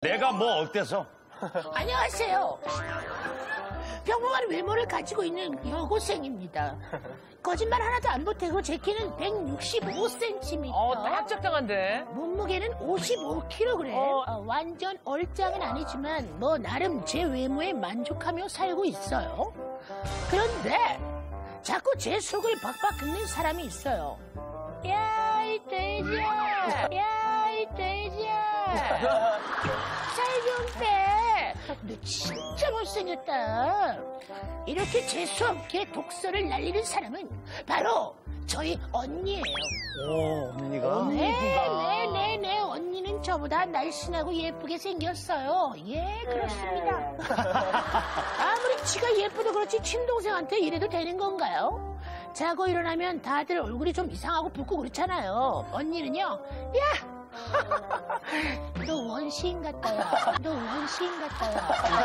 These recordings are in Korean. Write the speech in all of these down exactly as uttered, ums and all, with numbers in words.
내가 뭐 어때서? 안녕하세요. 평범한 외모를 가지고 있는 여고생입니다. 거짓말 하나도 안 보태고 제 키는 백육십오 센티미터. 어, 딱 적당한데. 몸무게는 오십오 킬로그램. 어. 어, 완전 얼짱은 아니지만 뭐 나름 제 외모에 만족하며 살고 있어요. 그런데 자꾸 제 속을 박박 긁는 사람이 있어요. 야, 이 돼지야. 야, 이 돼지야. 살 좀 빼. 너 진짜 못생겼다. 이렇게 재수없게 독설을 날리는 사람은 바로 저희 언니예요. 오, 언니가? 네, 네, 네, 네. 언니는 저보다 날씬하고 예쁘게 생겼어요. 예, 그렇습니다. 아무리 지가 예쁘도 그렇지 친동생한테 이래도 되는 건가요? 자고 일어나면 다들 얼굴이 좀 이상하고 붓고 그렇잖아요. 언니는요, 야! 너 원시인 같다야. 너 원시인 같다야.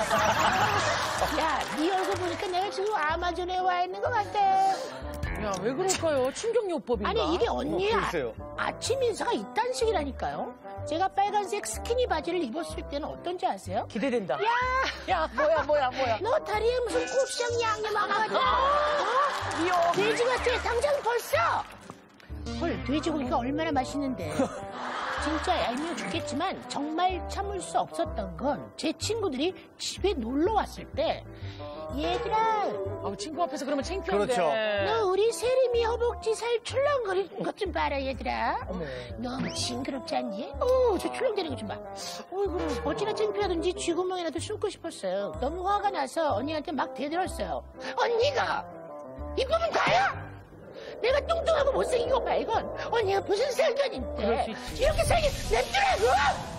야, 네 얼굴 보니까 내가 지금 아마존에 와 있는 것 같아. 야, 왜 그럴까요? 충격요법인가? 아니, 이게 언니의 어, 아, 글쎄요. 아침 인사가 이딴 식이라니까요. 제가 빨간색 스키니 바지를 입었을 때는 어떤지 아세요? 기대된다. 야, 야, 뭐야, 뭐야, 뭐야. 너 다리에 무슨 고추장 양념 하나 같아? 어? 미워. 돼지 같아. 당장 벌써. 헐, 돼지고기가 얼마나 맛있는데. 진짜 얄미워 죽겠지만 정말 참을 수 없었던 건 제 친구들이 집에 놀러 왔을 때 얘들아, 아, 친구 앞에서 그러면 창피한데. 그렇죠. 너 우리 세림이 허벅지 살 출렁거리는 것 좀 봐라 얘들아. 어머. 너무 징그럽지 않니? 어, 저 출렁대는 거 좀 봐. 어이구, 어찌나 창피하든지 쥐구멍이라도 숨고 싶었어요. 너무 화가 나서 언니한테 막 대들었어요. 언니가 이쁘면 다야? 내가 뚱뚱하고 못생기고 말건 언니가 무슨 상관인데 이렇게 살기 냅두라고!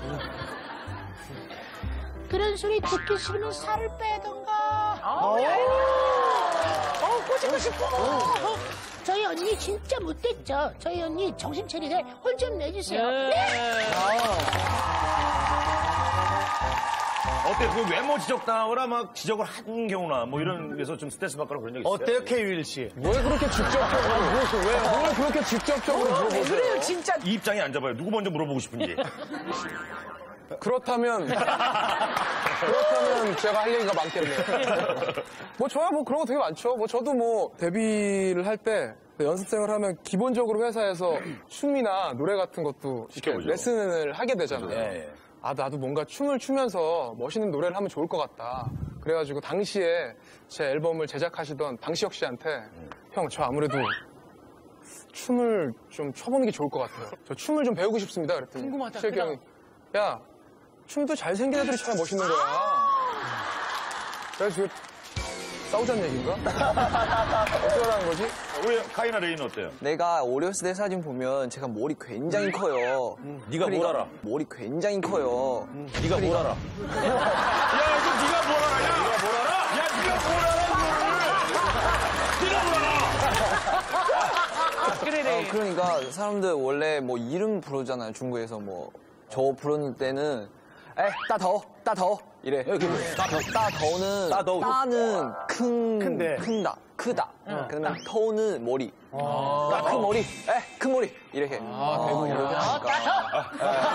그런 소리 듣기 싫으면 살을 빼던가. 아, 야, 어, 꼬집고 싶어. 저희 언니 진짜 못됐죠. 저희 언니 정신 차리게 혼 좀 내주세요. 네. 네. 어때? 그 외모 지적당하거나 막 지적을 한 경우나 뭐 이런 데서 좀 스트레스 받거나 그런 적 있어요? 어때요, 케이윌 씨? 왜 그렇게 직접적으로 물어보세요? 왜? 뭘 그렇게 직접적으로 왜 물어보세요? 그래요, 진짜. 이 입장이 안 잡아요. 누구 먼저 물어보고 싶은지. 그렇다면 그렇다면 제가 할 얘기가 많겠네요. 뭐 저야 뭐 그런 거 되게 많죠. 뭐 저도 뭐 데뷔를 할 때 연습생을 하면 기본적으로 회사에서 춤이나 노래 같은 것도 이렇게 레슨을 하게 되잖아요. 네. 아, 나도 뭔가 춤을 추면서 멋있는 노래를 하면 좋을 것 같다. 그래가지고 당시에 제 앨범을 제작하시던 방시혁 씨한테 형, 저 아무래도 춤을 좀 춰보는 게 좋을 것 같아요. 저 춤을 좀 배우고 싶습니다. 그랬더니 궁금하다, 시혁이 형이 야, 춤도 잘생긴 애들이 춰야 멋있는 거야. 그래서 싸우자는 얘기인가? 어떻게 하라는 거지? 우리 카이나 레이는 어때요? 내가 어렸을 때 사진 보면 제가 머리 굉장히 커요. 네가 뭘 알아? 머리 굉장히 커요. 네가 뭘 알아? 야, 이거 네가 뭘 알아? 야, 네가 뭘 알아? 야, 네가 뭘 알아? 이거를! 네가 뭘 알아? 그래, 어, 그러니까 사람들 원래 뭐 이름 부르잖아요. 중국에서 뭐 저 부르는 때는 에, 따더, 따더 이래. 따더, 따더는 따더. 따는 큰, 큰데. 큰다, 크다. 그러면 더는 머리. 따 큰 머리, 에, 큰 머리 이렇게. 아, 대구 이렇게 하니까.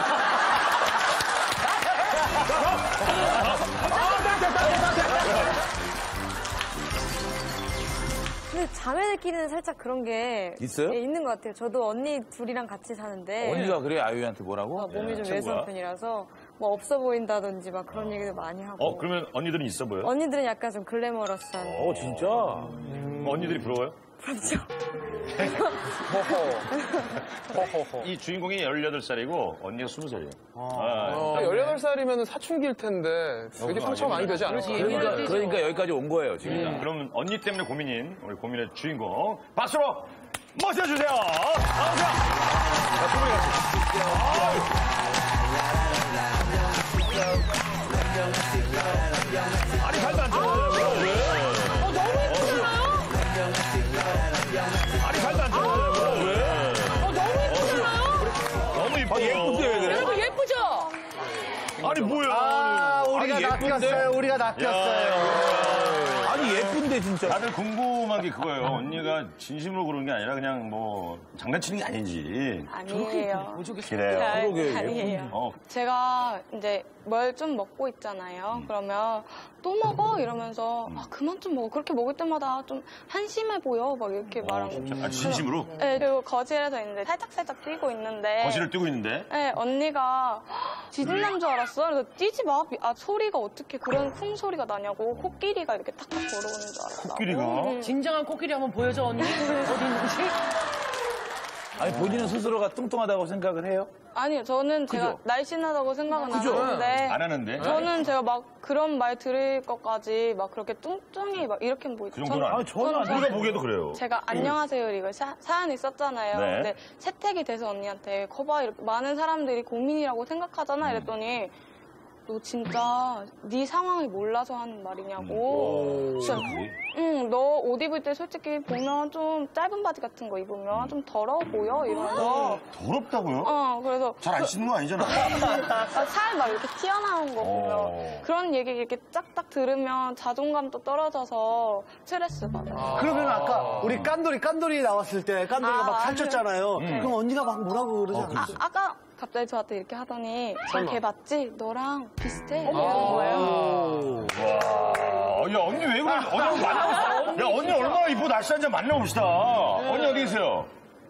근데 자매들끼리는 살짝 그런 게 있어요? 예, 있는 것 같아요. 저도 언니 둘이랑 같이 사는데 언니가 그래? 아유이한테 뭐라고? 어, 몸이 좀 친구가? 왜소한 편이라서 뭐 없어 보인다든지 막 그런 얘기도 많이 하고 어, 그러면 언니들은 있어 보여? 언니들은 약간 좀 글래머러스한 어, 진짜? 음, 언니들이 부러워요? 부럽죠. 허허허. 이 주인공이 열여덟 살이고 언니가 스무 살이에요. 아, 열여덟 살이면 사춘기일 텐데 되게 상처가 많이 되지 않을까요? 그러니까, 그러니까 여기까지 온 거예요, 지금. 그럼 언니 때문에 고민인 우리 고민의 주인공 박수로 모셔주세요. 나오세요. 자, 두 분이 같이. 아니, 발도 안 쳐. 왜? 어, 너무 예쁘잖아요? 아니, 발도 안 쳐. 왜? 어, 너무 예쁘잖아요? 너무 이뻐. 예쁜데 왜 그래? 여러분 예쁘죠? 아니, 뭐야. 아, 우리가 아니, 예쁜데? 낚였어요. 우리가 낚였어요. 아니, 예쁜데, 진짜. 다들 궁금한 게 그거예요. 언니가 진심으로 그러는 게 아니라 그냥 뭐, 장난치는 게 아닌지. 아니에요. 그래요. 아니, 아니에요. 어. 제가 이제 뭘 좀 먹고 있잖아요. 그러면 또 먹어 이러면서 아, 그만 좀 먹어. 그렇게 먹을 때마다 좀 한심해 보여. 막 이렇게 말하는 거예요. 아, 진심으로? 네, 그리고 거실에서 이제 살짝살짝 뛰고 있는데 거실을 뛰고 있는데? 네, 언니가 짖는 줄 알았어. 그래서 뛰지 마. 아, 소리가 어떻게 그런 쿵 소리가 나냐고. 코끼리가 이렇게 탁탁 걸어오는 줄 알았어. 코끼리가? 진정한 코끼리 한번 보여줘, 언니. 어디 있는지. 아니, 본인은 스스로가 뚱뚱하다고 생각을 해요? 아니요, 저는 제가 그죠? 날씬하다고 생각은 안 그죠? 하는데. 안 하는데? 저는 제가 막 그런 말 들을 것까지 막 그렇게 뚱뚱이 막 이렇게 보이고. 그 정도는 안 아니, 전혀 안 우리가 보기에도 그래요. 제가 안녕하세요 이거 사, 사연이 썼잖아요. 네. 근데 채택이 돼서 언니한테 거봐 이렇게 많은 사람들이 고민이라고 생각하잖아 이랬더니 너 진짜 네 상황을 몰라서 하는 말이냐고. 진짜 응, 너 옷 입을 때 솔직히 보면 좀 짧은 바지 같은 거 입으면 좀 더러워 보여 이러면서. 더럽다고요? 어 그래서 잘 안 씻는 거 아니잖아. 아, 살 막 이렇게 튀어나온 거 보면 어. 그런 얘기 이렇게 짝딱 들으면 자존감도 떨어져서 스트레스 받아요. 그러면 아까 우리 깐돌이, 깐돌이 나왔을 때 깐돌이가 아, 막 살쪘잖아요. 그럼 언니가 막 뭐라고 그러지 아, 않았어요? 아까 갑자기 저한테 이렇게 하더니 걔 맞지? 너랑 비슷해? 이러는 거예요. 와, 야, 언니 왜 그래? 언니 한번 만나봅시다. 야, 언니 얼마나 이쁘고 날씨 한잔 만나봅시다. 언니 어디 계세요?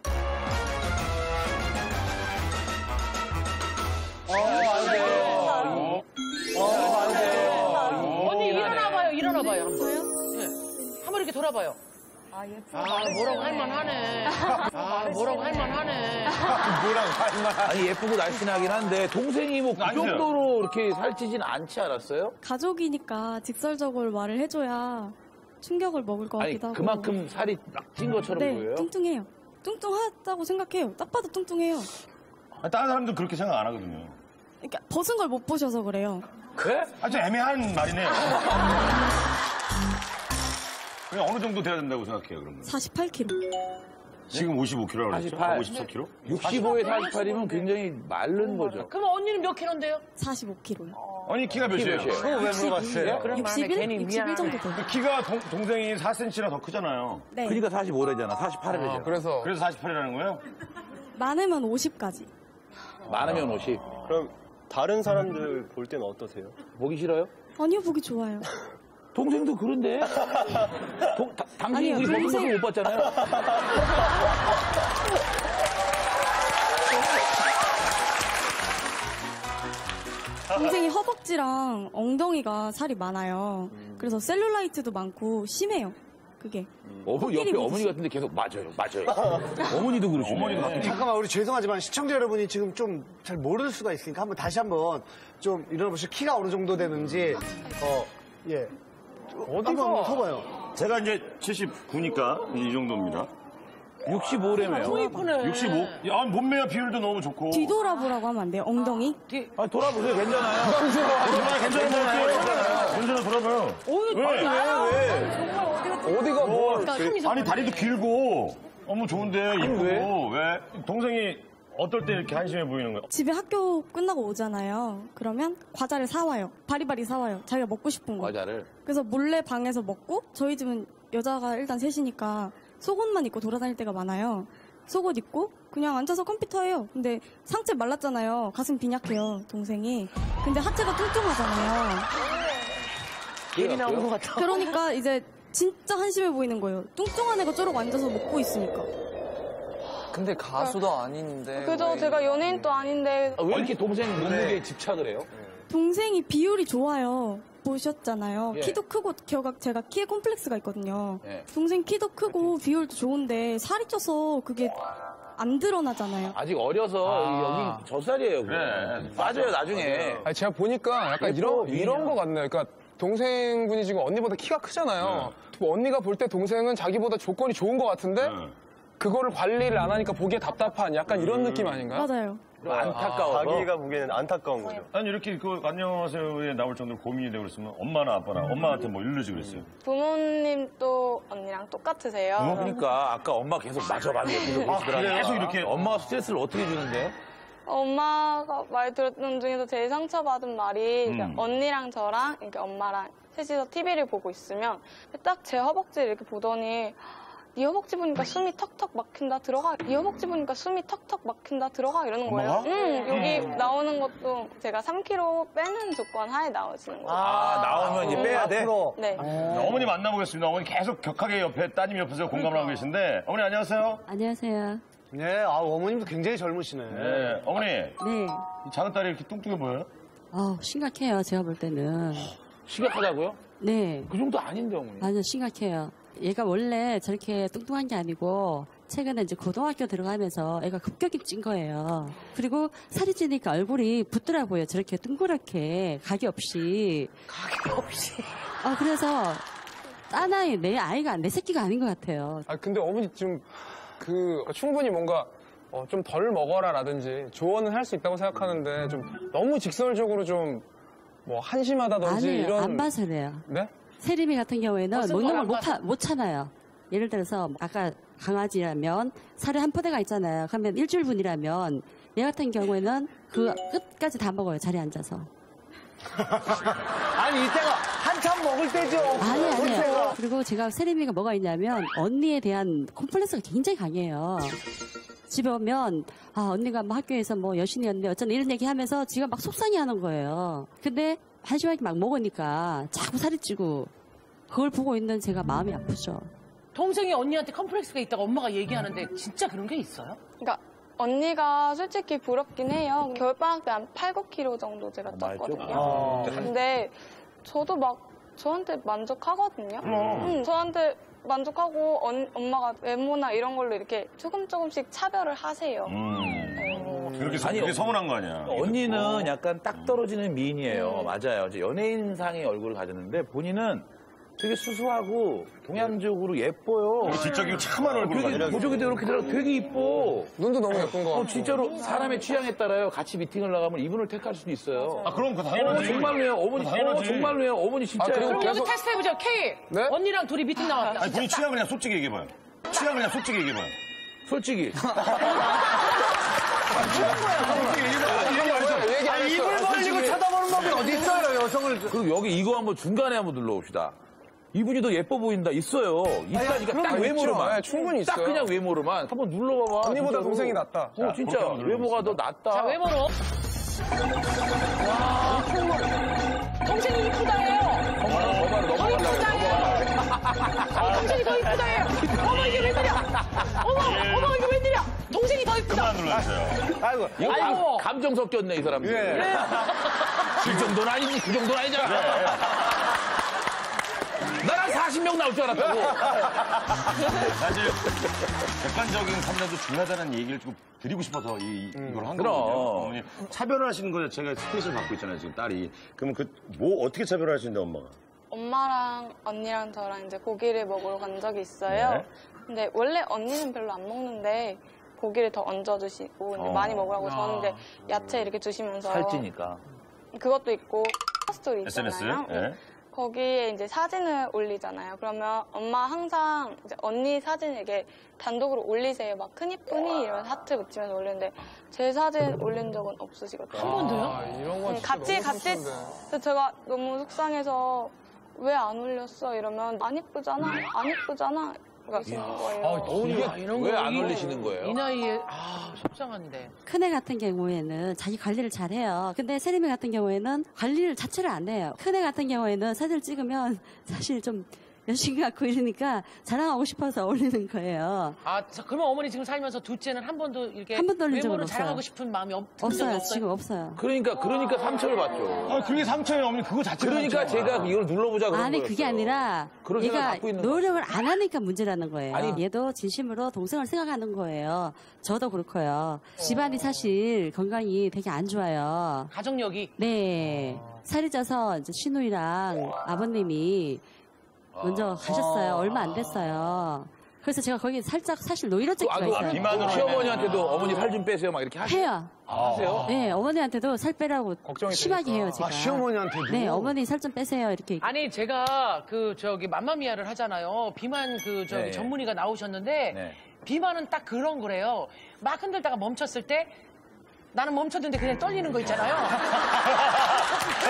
언니 일어나봐요, 일어나봐요. 저요? 한번 이렇게 돌아봐요. 아, 예쁘다. 아, 뭐라고 할만하네. 아, 뭐라고 할만하네. 아니, 예쁘고 날씬하긴 한데, 동생이 뭐 그 아니죠. 정도로 이렇게 살찌진 않지 않았어요? 가족이니까 직설적으로 말을 해줘야 충격을 먹을 것 아니, 같기도 하고. 그만큼 살이 막 찐 것처럼 네, 보여요? 뚱뚱해요. 뚱뚱하다고 생각해요. 딱 봐도 뚱뚱해요. 아, 다른 사람도 그렇게 생각 안 하거든요. 그러니까 벗은 걸 못 보셔서 그래요. 그래? 아주 애매한 말이네요. 그냥 어느 정도 돼야 된다고 생각해요, 그러면? 사십팔 킬로그램. 지금 오십오 킬로그램이라고 그랬죠? 사십팔. 오십사 킬로그램? 육십오에 사십팔이면 굉장히 마른 거죠. 그럼 언니는 몇 킬로인데요? 사십오 킬로그램요. 언니 키가 몇이에요? 몇이에요? 그거 왜 물어봤어요? 육십일? 육십일 정도 돼요. 그 키가 동, 동생이 사 센티미터나 더 크잖아요. 네. 그러니까 사십오래잖아. 사십팔이래잖아. 아, 그래서 그래서 사십팔이라는 거예요? 많으면 오십까지. 많으면 오십. 그럼 다른 사람들 볼 때는 어떠세요? 보기 싫어요? 아니요, 보기 좋아요. 동생도 그런데. 동, 다- 당신이 아니요, 우리 먹는 동생. 모습 못 봤잖아요. 동생이 허벅지랑 엉덩이가 살이 많아요. 그래서 셀룰라이트도 많고 심해요. 그게. 어머, 옆에 코끼리 어머니 같은데 계속 맞아요, 맞아요. 어머니도 그러시네. 어머니도 막 잠깐만, 우리 죄송하지만 시청자 여러분이 지금 좀 잘 모를 수가 있으니까 한번 다시 한번 좀 일어나보시죠. 키가 어느 정도 되는지. 어, 예. 한번 서봐요. 제가 이제 칠십구니까 이 정도입니다. 육십오래매요. 너무 이쁘네. 육십오? 야, 몸매와 비율도 너무 좋고. 뒤돌아보라고 하면 안 돼요. 엉덩이. 아, 돌아보세요. 괜찮아요. 돌아봐요, 괜찮은 것 같아요. 괜찮아, 돌아봐요. 왜? 왜? 어디가 뭐. 아니, 다리도 길고, 너무 좋은데, 이쁘고, 왜? 동생이 어떨 때 이렇게 한심해 보이는 거야? 집에 학교 끝나고 오잖아요. 그러면 과자를 사와요. 바리바리 사와요. 자기가 먹고 싶은 거. 과자를. 그래서 몰래 방에서 먹고 저희 집은 여자가 일단 셋이니까 속옷만 입고 돌아다닐 때가 많아요. 속옷 입고 그냥 앉아서 컴퓨터 해요. 근데 상체 말랐잖아요. 가슴 빈약해요, 동생이. 근데 하체가 뚱뚱하잖아요. 괜히 나온 것 같아. 그러니까 이제 진짜 한심해 보이는 거예요. 뚱뚱한 애가 쪼르고 앉아서 먹고 있으니까. 근데 가수도 아닌데. 그죠? 왜 제가 연예인도 아닌데 아, 왜 이렇게 동생 몸무게에 집착을 해요? 동생이 비율이 좋아요. 보셨잖아요. 예. 키도 크고 제가, 제가 키에 콤플렉스가 있거든요. 예. 동생 키도 크고 비율도 좋은데 살이 쪄서 그게 안 드러나잖아요. 아직 어려서 아. 여기 젖살이에요. 그래. 빠져요, 나중에. 아니, 제가 보니까 약간 이런, 이런 거 같네요. 그러니까 동생분이 지금 언니보다 키가 크잖아요. 뭐 언니가 볼 때 동생은 자기보다 조건이 좋은 것 같은데 네. 그거를 관리를 안 하니까 보기에 답답한 약간 이런 느낌 아닌가요? 맞아요. 안타까워서. 자기가 보기에는 안타까운 거죠. 아니, 이렇게 그 안녕하세요에 나올 정도로 고민이 되고 그랬으면 엄마나 아빠나 엄마한테 뭐 일러지 그랬어요. 부모님도 언니랑 똑같으세요. 그러니까 아까 엄마 계속 맞아 맞아 계속 그러시더라고요. 계속 이렇게. 엄마가 스트레스를 어떻게 주는데요? 엄마가 말 들었던 중에서 제일 상처받은 말이 음. 그러니까 언니랑 저랑 이렇게 엄마랑 셋이서 티비를 보고 있으면 딱 제 허벅지를 이렇게 보더니 네 허벅지 보니까 숨이 턱턱 막힌다 들어가. 네 허벅지 보니까 숨이 턱턱 막힌다 들어가 이러는 거예요. 엄마가? 응, 여기 나오는 것도 제가 삼 킬로그램 빼는 조건 하에 나오시는 거예요. 아, 나오면 이제 빼야 돼? 네. 어머니 만나보겠습니다. 어머니 계속 격하게 옆에 따님 옆에서 공감을 하고 계신데 어머니 안녕하세요. 안녕하세요. 네, 아, 어머님도 굉장히 젊으시네. 네, 어머니 네. 이 작은 딸이 이렇게 뚱뚱해 보여요? 어, 심각해요. 제가 볼 때는. 심각하다고요? 네. 그 정도 아닌데, 어머니. 완전 심각해요. 얘가 원래 저렇게 뚱뚱한 게 아니고 최근에 이제 고등학교 들어가면서 애가 급격히 찐 거예요. 그리고 살이 찌니까 얼굴이 붓더라고요. 저렇게 둥그렇게 가게 없이. 가게 없이. 아, 그래서 딴 아이, 내 아이가 내 새끼가 아닌 것 같아요. 아 근데 어머니 지금 그 충분히 뭔가 어, 좀 덜 먹어라라든지 조언은 할 수 있다고 생각하는데 좀 너무 직설적으로 좀 뭐 한심하다든지 아니에요. 이런 안 봐서 그래요. 네? 세림이 같은 경우에는 무슨 먹는 걸 걸 안 못, 봐서? 못 참아요. 예를 들어서 아까 강아지라면 살에 한 포대가 있잖아요. 그러면 일주일분이라면 얘 같은 경우에는 그 끝까지 다 먹어요. 자리에 앉아서. 아니, 이때가 한참 먹을 때죠. 아니, 아니에요. 그때가. 그리고 제가 세림이가 뭐가 있냐면 언니에 대한 콤플렉스가 굉장히 강해요. 집에 오면 아 언니가 뭐 학교에서 뭐 여신이었는데 어쩌나 이런 얘기하면서 지가 막 속상해하는 거예요. 근데 한심하게 막 먹으니까 자꾸 살이 찌고 그걸 보고 있는 제가 마음이 아프죠. 동생이 언니한테 컴플렉스가 있다고 엄마가 얘기하는데 진짜 그런 게 있어요? 그러니까 언니가 솔직히 부럽긴 해요. 겨울방학 때 한 팔, 구 킬로그램 정도 제가 쪘거든요. 근데 저도 막 저한테 만족하거든요. 응, 저한테 만족하고 언- 엄마가 외모나 이런 걸로 이렇게 조금 조금씩 차별을 하세요. 음. 그렇게, 서, 아니, 그렇게 서운한 거 아니야. 언니는 약간 딱 떨어지는 미인이에요. 맞아요. 이제 연예인상의 얼굴을 가졌는데 본인은 되게 수수하고 동양적으로 예뻐요. 질적이고 참한 얼굴을 되게 가지고. 보조개도 이렇게 들어 되게 이뻐. 눈도 너무 예쁜 거 같고 어, 진짜로 사람의 취향에 따라요. 같이 미팅을 나가면 이분을 택할 수도 있어요. 아, 그럼 그 어, 당연하지. 정말로요. 어머니, 당연하지. 어, 정말로요. 어머니 진짜요. 아, 그리고 그럼 계속- 여기 테스트 해보죠. K. 네? 언니랑 둘이 미팅 나왔다. 아니, 본인 취향 그냥 솔직히 얘기해봐요. 취향 그냥 솔직히 얘기해봐요. 솔직히. 얘기 안 아니, 했어요. 입을 벌리고 쳐다보는 법이 어디 있어요, 여성을. 그리고 여기 이거 한번 중간에 한번 눌러봅시다. 이분이 더 예뻐 보인다. 있어요. 있다니까 그런 딱 거 있죠. 외모로만. 네, 충분히 딱 있어요. 그냥 외모로만. 한번 눌러봐봐. 언니보다 진짜로. 동생이 낫다. 어, 자, 진짜. 그렇게 한번 외모가 더 낫다. 자, 외모로. 와, 동생이 이쁘다예요. 더 말아, 더 말아, 더 넘어가려고. 이쁘다예요. 어, 동생이 더 이쁘다예요. 어머, 이게 웬일이야. 어머, 어머, 이게 웬일이야. 동생이 더 이쁘다. 그만 눌러주세요. 아이고. 이거 감- 아이고. 감정 섞였네, 이 사람들. 예. 그 정도는 아니지, 그 정도는 아니잖아. 나랑 사십 명 나올 줄 알았다고. 사실 객관적인 판단도 중요하다는 얘기를 좀 드리고 싶어서 이, 이걸 한 그럼. 거거든요. 어머니 차별을 하시는 거 자체가 스트레스를 받고 있잖아요, 지금 딸이. 그러면 그 뭐 어떻게 차별을 하시는데 엄마가? 엄마랑 언니랑 저랑 이제 고기를 먹으러 간 적이 있어요. 네. 근데 원래 언니는 별로 안 먹는데 고기를 더 얹어주시고 이제 어. 많이 먹으라고 저는 이제 야채 이렇게 주시면서 살찌니까. 그것도 있고 스토리 에스엔에스? 있잖아요. 예. 응. 거기에 이제 사진을 올리잖아요. 그러면 엄마 항상 이제 언니 사진 이렇게 단독으로 올리세요. 막 큰 이쁘니 이런 하트 붙이면서 올리는데 제 사진 올린 적은 없으시거든요. 한 번도요? 아, 이런 건 응, 진짜 같이 너무 같이 슬픈데. 그래서 제가 너무 속상해서 왜 안 올렸어 이러면 안 이쁘잖아 안 이쁘잖아 그러시는 거예요. 어머니 아, 이런 왜 거 안 이- 올리시는 거예요? 이 나이에, 아, 속상한데. 큰애 같은 경우에는 자기 관리를 잘해요. 근데 세림이 같은 경우에는 관리를 자체를 안 해요. 큰애 같은 경우에는 사진을 찍으면 사실 좀 여신 같고 이러니까 자랑하고 싶어서 올리는 거예요. 아, 자, 그러면 어머니 지금 살면서 둘째는 한 번도 이렇게 한 번도 올린 적은 외모를 없어요. 자랑하고 싶은 마음이 없, 든 적이 없어요. 없어요? 지금 없어요. 그러니까, 그러니까 상처를 받죠. 아, 그게 상처예요, 어머니. 그거 자체가 그러니까 상처야. 제가 이걸 눌러보자 그런 아니 거였어요. 그게 아니라 그런 생각 얘가 갖고 있는 노력을 안 하니까 문제라는 거예요. 아니. 얘도 진심으로 동생을 생각하는 거예요. 저도 그렇고요. 집안이 사실 건강이 되게 안 좋아요. 가정력이. 네. 살이 쪄서 이제 신우이랑 아버님이 먼저 가셨어요. 얼마 안 됐어요. 그래서 제가 거기 살짝 사실 노이로제기가 아, 그 있어요. 비만으로 시어머니한테도 어머니 살 좀 빼세요. 막 이렇게 하세요. 해요. 하세요? 네, 어머니한테도 살 빼라고 걱정이 심하게 되니까. 해요, 제가. 아, 시어머니한테도? 네, 어머니 살 좀 빼세요. 이렇게. 아니, 제가 그, 저기, 맘마미아를 하잖아요. 비만 그, 저기, 네. 전문의가 나오셨는데, 네. 비만은 딱 그런 거래요. 막 흔들다가 멈췄을 때, 나는 멈췄는데 그냥 떨리는 거 있잖아요.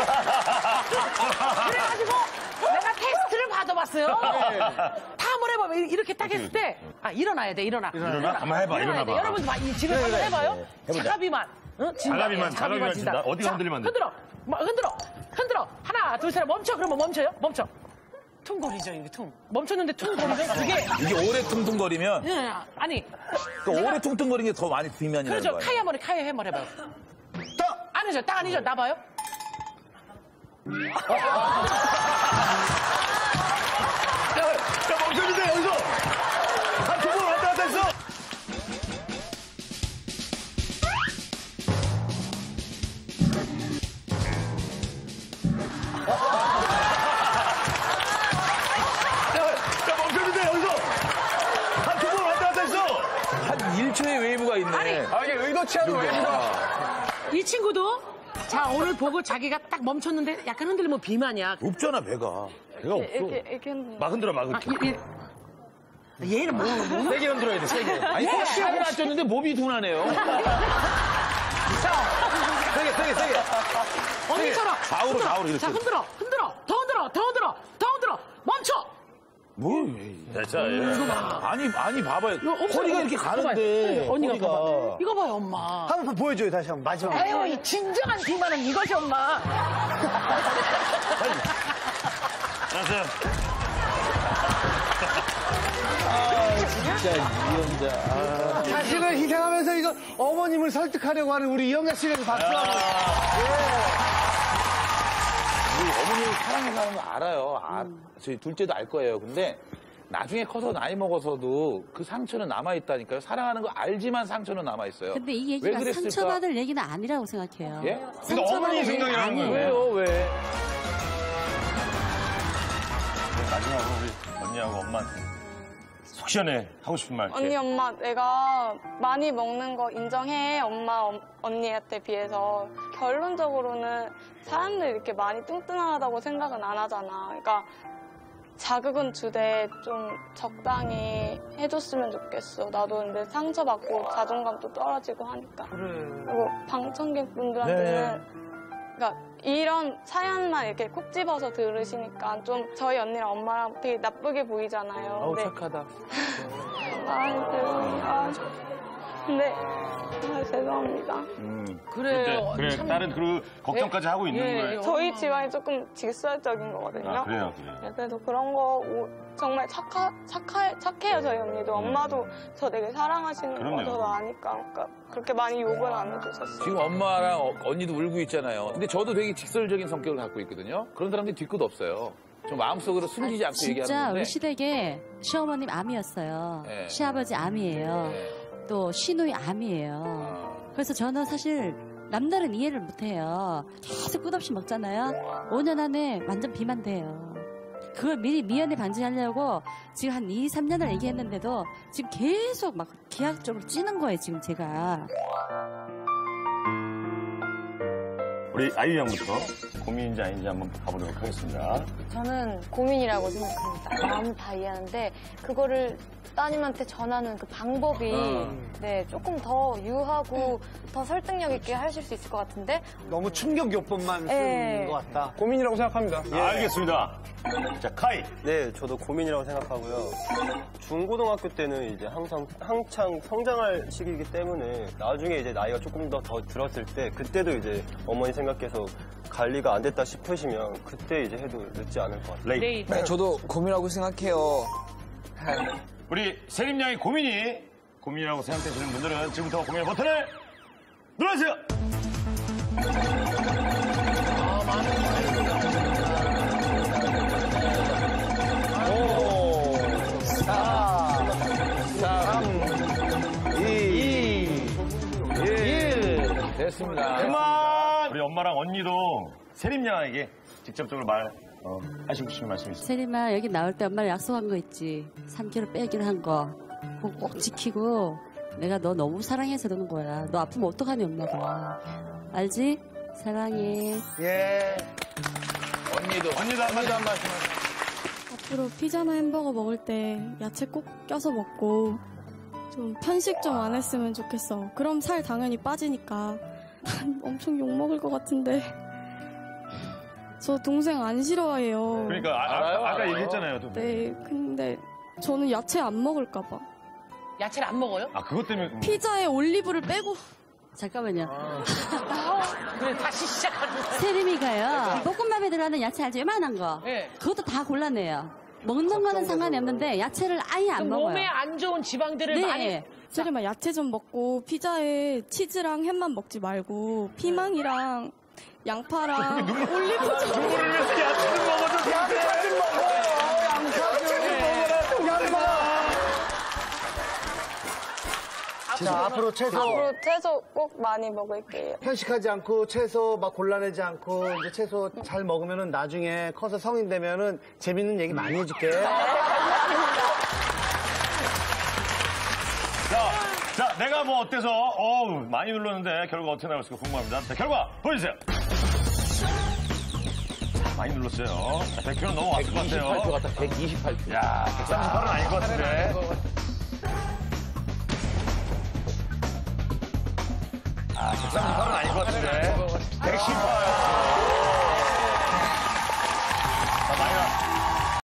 그래가지고 내가 테스트를 받아봤어요. 다 한번 해봐요. 봐봐. 이렇게 딱 했을 때, 아, 일어나야 돼, 일어나. 일어나? 한번 해봐, 일어나야 돼. 일어나봐. 여러분, 봐. 이 지금 한번 해봐요. 해보자. 자가비만. 응? 진다. 자가비만, 예, 자가비만 진다. 어디가 자, 흔들리면 안 돼? 흔들어. 뭐, 흔들어. 흔들어. 하나, 둘, 셋. 멈춰. 그러면 멈춰요? 멈춰. 퉁거리죠, 이게 퉁. 멈췄는데 퉁거리죠? 두 개. 이게 오래 퉁퉁거리면 예, 아니. 그 오래 퉁퉁거리는 게 더 많이 비면이라는 그렇죠. 거예요. 카야 머리, 카야 해머리 해봐요. 딱! 아니죠. 딱 아니죠. 나봐요. 야, 멈춰주세요, 여기서! 한 두 번 왔다 갔다 했어! 야, 멈춰주세요, 여기서! 한 두 번 왔다 갔다 했어! 한 일 초의 웨이브가 있네. 아니. 아, 이게 의도치 않은 웨이브가. 이 친구도 자, 오늘 보고 자기가 딱 멈췄는데 약간 흔들리면 비만이야. 없잖아, 배가. 배가 없어. 이렇게, 이렇게 흔드는 막 흔들어, 막 아, 이렇게. 이- 이- 얘는 뭐, 뭐? 세게 흔들어야 돼, 세게. 아니, 살을 안 쪘는데 몸이 둔하네요. 세게, 세게, 세게. 언니처럼. 좌우로, 흔들어. 좌우로 이렇게. 자, 흔들어, 흔들어. 더 흔들어, 더 흔들어, 더 흔들어. 멈춰! 뭐, 됐어, 예. 아니, 아니, 봐봐요. 이거 없어요. 허리가 이렇게 이거 가는데. 봐요. 언니가 허리가. 봐봐. 이거 봐요, 엄마. 한번 보여줘요, 다시 한 번. 마지막. 아유, 이 진정한 비만은 이것이 엄마. 알았어요. 진짜 이혼자. 자식을 희생하면서 이거 어머님을 설득하려고 하는 우리 이영자 씨에게 박수 한번. 우리 어머님이 사랑해서 하는 거 알아요. 아, 저희 둘째도 알 거예요. 근데 나중에 커서 나이 먹어서도 그 상처는 남아있다니까요. 사랑하는 거 알지만 상처는 남아있어요. 근데 이 왜 얘기가 그랬을까? 상처받을 얘기는 아니라고 생각해요. 예? 근데 상처받을 어머니 얘기는 생각이 나는 아니에요. 거예요. 왜요, 왜? 마지막으로 우리 언니하고 엄마한테 속 시원해 하고 싶은 말. 언니, 엄마, 내가 많이 먹는 거 인정해. 엄마, 엄- 언니한테 비해서. 결론적으로는 사람들이 이렇게 많이 뚱뚱하다고 생각은 안 하잖아. 그러니까 자극은 주되 좀 적당히 해줬으면 좋겠어. 나도 근데 상처받고 자존감도 떨어지고 하니까. 그리고 방청객분들한테는 그러니까 이런 사연만 이렇게 콕 집어서 들으시니까 좀 저희 언니랑 엄마랑 되게 나쁘게 보이잖아요. 어우, 근데 착하다. 아, 죄송해요. 아, 근데 아, 죄송합니다. 음. 그래요. 그래, 참- 딸은 그 걱정까지 하고 있는 예, 거예요. 예. 저희 집안이 조금 직설적인 거거든요. 아, 그래요, 그래요. 네, 그래서 그런 거 오- 정말 착하, 착하, 착해요, 저희 언니도. 엄마도 저 되게 사랑하시는 거 그럼요. 저도 아니까. 그러니까 그렇게 많이 욕을 안 해주셨어요. 지금 엄마랑 어- 언니도 울고 있잖아요. 근데 저도 되게 직설적인 성격을 갖고 있거든요. 그런 사람들이 뒤끝 없어요. 좀 마음속으로 숨기지 않고 얘기하는 진짜 건데. 우리 시댁에 시어머님 암이었어요. 네. 시아버지 암이에요. 네. 또 시누이 암이에요. 아, 그래서 저는 사실 남들은 이해를 못해요. 계속 끝없이 먹잖아요. 오 년 안에 완전 비만돼요. 그걸 미리 미연에 방지하려고 지금 한 이, 삼 년을 얘기했는데도 지금 계속 막 기하학적으로 찌는 거예요, 지금 제가. 우리 아유 양부터 고민인지 아닌지 한번 가보도록 하겠습니다. 저는 고민이라고 생각합니다. 마음 다 이해하는데 그거를 따님한테 전하는 그 방법이 네 조금 더 유하고 더 설득력 있게 하실 수 있을 것 같은데 너무 충격 요법만 예. 쓰는 것 같다. 고민이라고 생각합니다. 아, 알겠습니다. 자, 카이. 네, 저도 고민이라고 생각하고요. 중고등학교 때는 이제 항상 한창 성장할 시기이기 때문에 나중에 이제 나이가 조금 더, 더 들었을 때 그때도 이제 어머니 생각해서 관리가 안 됐다 싶으시면 그때 이제 해도 늦지 않을 것 같아요. 레이. 네, 저도 고민하고 생각해요. 우리 세림 양의 고민이 고민이라고 생각되시는 분들은 지금부터 고민의 버튼을 눌러주세요. 됐습니다. 그만! 우리 엄마랑 언니도 세림 양에게 직접적으로 말 어, 하시고 싶은 말씀 있어요? 세림아, 여기 나올 때 엄마랑 약속한 거 있지. 삼 킬로그램 빼기로 한 거. 그거 꼭 지키고 내가 너 너무 사랑해서 그러는 거야. 너 아프면 어떡하니, 엄마가. 알지? 사랑해. 예. 언니도. 언니도 한마디 한 말씀. 앞으로 피자나 햄버거 먹을 때 야채 꼭 껴서 먹고 좀 편식 좀 안 했으면 좋겠어. 그럼 살 당연히 빠지니까. 난 엄청 욕먹을 것 같은데. 저 동생 안 싫어해요. 그러니까 아, 알아요? 까 알아요? 얘기했잖아요. 또. 네, 근데 저는 야채 안 먹을까 봐. 야채를 안 먹어요? 아, 그것 때문에. 피자에 올리브를 빼고. 잠깐만요. 그래, 다시 시작하는 거예요. 세림이가요. 볶음밥에 들어가는 야채 알죠? 요만한 거. 네. 그것도 다 골라내요. 먹는 거는 상관이 없는데 야채를 아예 안 좀 먹어요. 몸에 안 좋은 지방들을 네. 많이. 세림아 야채 좀 먹고 피자에 치즈랑 햄만 먹지 말고 피망이랑 양파랑 올리브 좀. 누구를 위해서 야채를 먹어도 양파 좀 먹어. 양파 좀 먹어라. 양파. 자, 앞으로 채소. 앞으로 채소 꼭 많이 먹을게요. 편식하지 않고 채소 막 골라내지 않고 이제 채소 잘 먹으면은 나중에 커서 성인 되면은 재밌는 얘기 많이 해줄게. 자, 자, 내가 뭐 어때서, 어우, 많이 눌렀는데 결과 어떻게 나올까 궁금합니다. 자, 결과 보여주세요. 자, 많이 눌렀어요. 자, 백 표는 넘어갔을 것 같아요. 백이십팔 표 같다, 백이십팔 표. 야, 백삼십팔은 아닐 것 같은데. 아, 백삼십팔은 아닐 것 같은데. 백십팔.